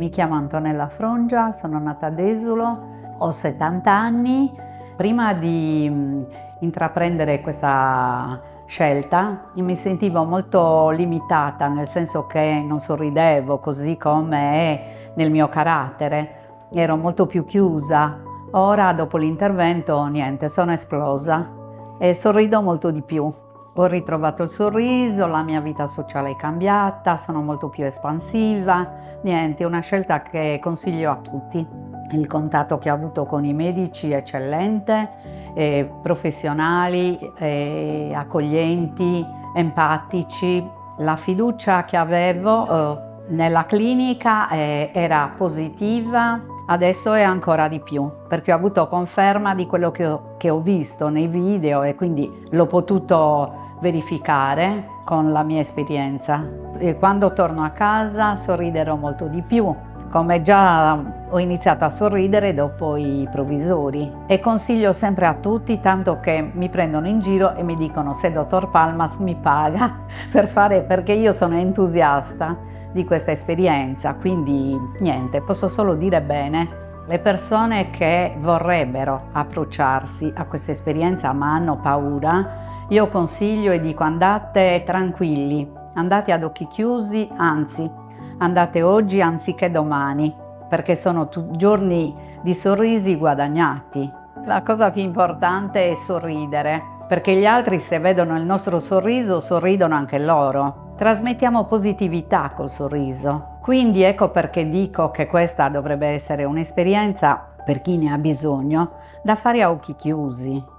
Mi chiamo Antonella Frongia, sono nata ad Esulo, ho 70 anni. Prima di intraprendere questa scelta mi sentivo molto limitata, nel senso che non sorridevo così come è nel mio carattere, ero molto più chiusa. Ora, dopo l'intervento, niente, sono esplosa e sorrido molto di più. Ho ritrovato il sorriso, la mia vita sociale è cambiata, sono molto più espansiva. Niente, è una scelta che consiglio a tutti. Il contatto che ho avuto con i medici è eccellente, professionali, accoglienti, empatici. La fiducia che avevo nella clinica era positiva, adesso è ancora di più, perché ho avuto conferma di quello che ho visto nei video e quindi l'ho potuto verificare con la mia esperienza. E quando torno a casa sorriderò molto di più, come già ho iniziato a sorridere dopo i provvisori. E consiglio sempre a tutti, tanto che mi prendono in giro e mi dicono se dottor Palmas mi paga perché io sono entusiasta di questa esperienza, quindi niente, posso solo dire bene. Le persone che vorrebbero approcciarsi a questa esperienza ma hanno paura, io consiglio e dico: andate tranquilli, andate ad occhi chiusi, anzi andate oggi anziché domani, perché sono giorni di sorrisi guadagnati. La cosa più importante è sorridere, perché gli altri, se vedono il nostro sorriso, sorridono anche loro. Trasmettiamo positività col sorriso. Quindi ecco perché dico che questa dovrebbe essere un'esperienza, per chi ne ha bisogno, da fare a occhi chiusi.